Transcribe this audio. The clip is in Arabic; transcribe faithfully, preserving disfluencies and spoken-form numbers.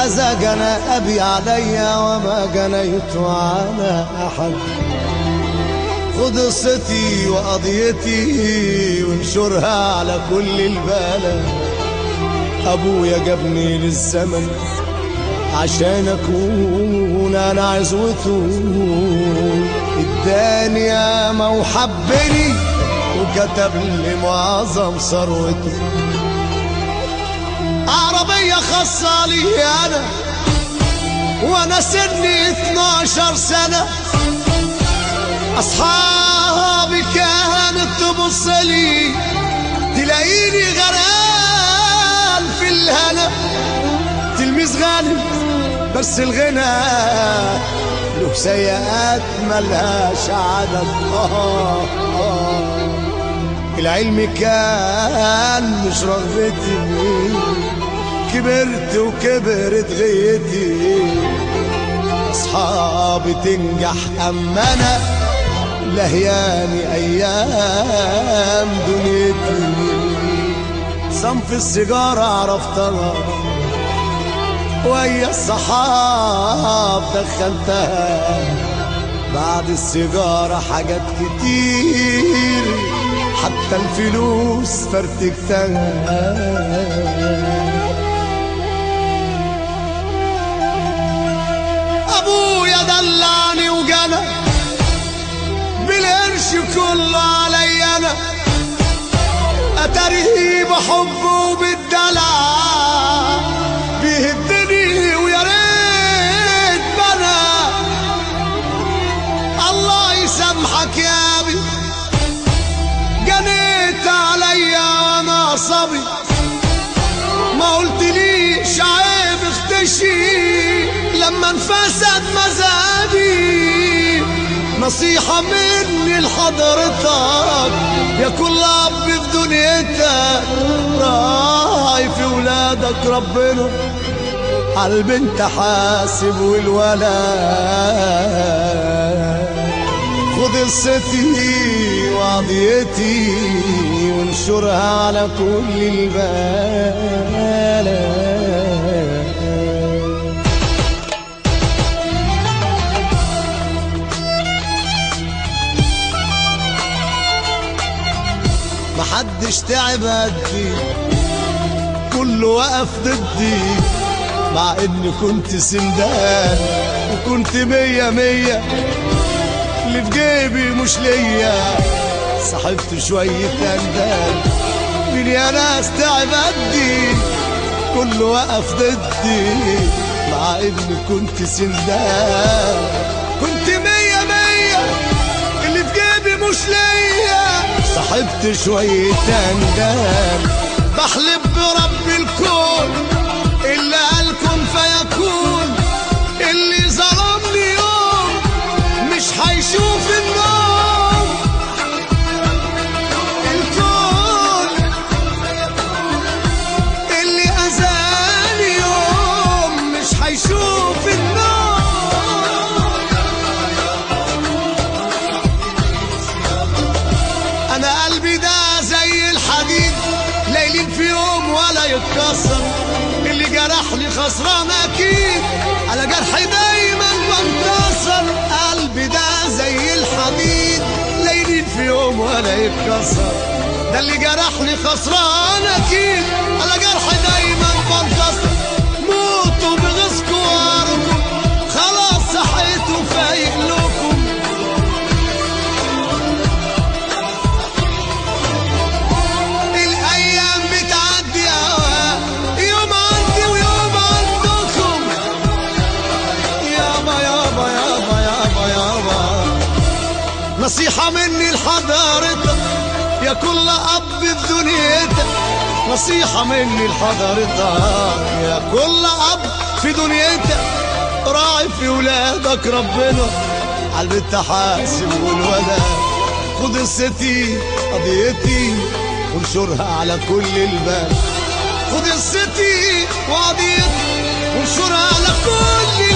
هذا جنى أبي علي وما جنيت على أحد. خد قصتي وقضيتي وانشرها على كل البلد. أبويا جابني للزمن عشان أكون أنا عزوته، اداني ياما وحبني وكتب لي معظم ثروته. عربية خاصة لي أنا وأنا سني اتناشر سنة. أصحابي كانت تبص لي تلاقيني غرقان في الهنا. تلميذ غالي بس الغنى له سيئات ملهاش عدد. آه آه العلم كان مش رغبتي، كبرت وكبرت غيتي. أصحابي تنجح أما أنا لهياني أيام دنيتي. صنف السيجارة عرفتها ويا الصحاب دخلتها. بعد السيجارة حاجات كتير حتى الفلوس فرتكتها. أبويا دلعني وجنى بالقرش كله علي أنا. أتاريه بحبه وبالدلع بيهدني ويا ريت بنا. الله يسامحك يا أبي جنيت عليا وانا صبي. ما قلتليش عيب اختشي لما انفسد مزاجي. نصيحة مني لحضرتك يا كل اب في دنيتك، راعي في ولادك ربنا عالبنت حاسب والولد. خد قصتي وقضيتي وانشرها على كل البلد. محدش تعب قدي كله وقف ضدي، مع اني كنت سندان وكنت مية مية. اللي في جيبي مش ليا صاحبت شوية اندال. مين يا ناس تعب قدي كله وقف ضدي، مع اني كنت سندان كنت مية مية. اللي في جيبي مش ليا صاحبت شوية اندال. بحلف برب الكون اللي قال كن فيكون، اللي ظلمني يوم مش هيشوف النوم. الكون اللي أذاني يوم مش هيشوف النوم. أنا قلبي ده زي الحديد ليلين في يوم ولا يتكسر. اللي جرحني خسران أكيد على جرحي دايما بنتصر. قلبي ده زي الحديد ليلين في يوم ولا يتكسر. ده اللي جرحني خسران أكيد على جرحي دايما بنتصر. موتوا بغيظكوا واركم خلاص صحيتوا فايق لكم. الأيام بتعدي أوقات يوم عندي ويوم عندكم. يابا يابا يابا يابا يابا نصيحة مني لحضرتك يا كل أب في دنيتك. نصيحة مني لحضرتك يا كل أب في دنيتك، راعي في ولادك ربنا عالبنت حاسب والولد. خد قصتي قضيتي وانشرها على كل البلد. خد قصتي وقضيتي وانشرها على كل